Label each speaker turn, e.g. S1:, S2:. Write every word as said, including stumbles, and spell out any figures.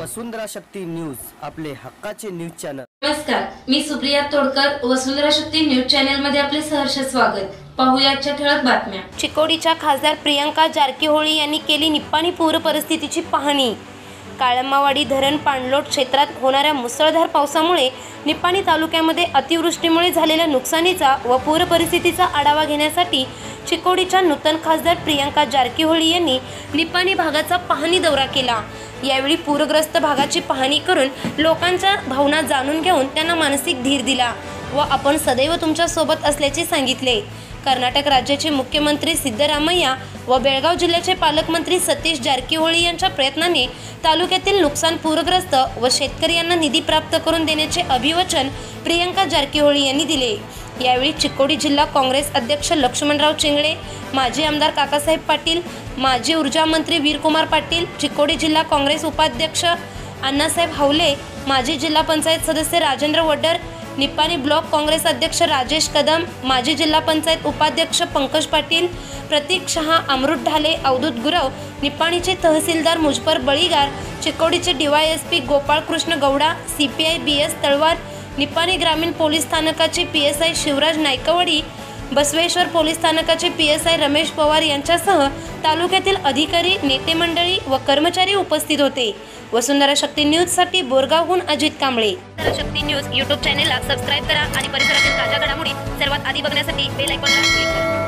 S1: वसुंधरा Shakti news, आपले हक्काचे news channel.
S2: नमस्कार, मी सुप्रिया तोडकर, वसुंधरा शक्ती न्यूज चॅनल मध्ये आपले सहर्ष स्वागत। पाहूया आजच्या ठळक बातम्या।
S3: चिकोडीच्या खासदार प्रियंका जारकीहोळी यांनी केली निप्पाणी पूर परिस्थितीची पाहणी। काळमावाडी धरण पाणलोट क्षेत्रात होणाऱ्या मुसळधार पावसामुळे निप्पाणी तालुक्यामध्ये अतिवृष्टीमुळे झालेल्या नुकसानीचा व पूर परिस्थितीचा आढावा घेण्यासाठी चिकोडीच्या नूतन खासदार प्रियंका जारकीहोळी यांनी निप्पाणी भागाचा पाहणी दौरा केला। यावेळी पूरग्रस्त भागाची पाहणी करून लोकांच्या भावना जाणून घेऊन त्यांना मानसिक धीर दिला व आपण सदैव तुमच्या सोबत असल्याचे सांगितले। कर्नाटक राज्याचे मुख्यमंत्री सिद्धरामय्या व बेळगाव जिल्ह्याचे पालकमंत्री सतीश जारकीहोळी यांच्या प्रयत्नाने तालुक्यातील नुकसान पूरग्रस्त व शेतकऱ्यांना निधी प्राप्त करून देण्याचे अभिवचन प्रियंका जारकीहोळी यांनी दिले। यावेळी चिकोडी जिल्हा काँग्रेस अध्यक्ष लक्ष्मणराव चिंगळे, माजी आमदार काकासाहेब पाटील, माजी ऊर्जा मंत्री वीरकुमार पाटील, चिकोडी जिल्हा काँग्रेस उपाध्यक्ष अण्णासाहेब हावले, माजी जिल्हा पंचायत सदस्य राजेंद्र वड्डर, निप्पाणी ब्लॉक काँग्रेस अध्यक्ष राजेश कदम, माजी जिल्हा पंचायत उपाध्यक्ष पंकज पाटील, प्रतीक शहा, अमृत ढाले, अवधूत गुरव, निप्पाणीचे तहसीलदार मुजपर बळीगार, चिकोडीचे DYSP Gopal Krishna Gowda, CPI B S Talwar, Nippani ग्रामीण पोलीस स्थानकाचे पीएसआय शिवराज नायकवडी, बसवेश्वर पोलीस स्थानकाचे पीएसआय रमेश पवार यांच्यासह तालुक्यातील अधिकारी, नेते मंडळी व कर्मचारी उपस्थित होते। वसुंधरा शक्ती न्यूज साठी बोरगावहून अजित कांबळे।
S4: वसुंधरा शक्ती न्यूज यूट्यूब चॅनेलला सबस्क्राइब करा आणि परिसरातील ताज्या घडामोडी सर्वात आधी बघण्यासाठी बेल आयकॉनला क्लिक करा।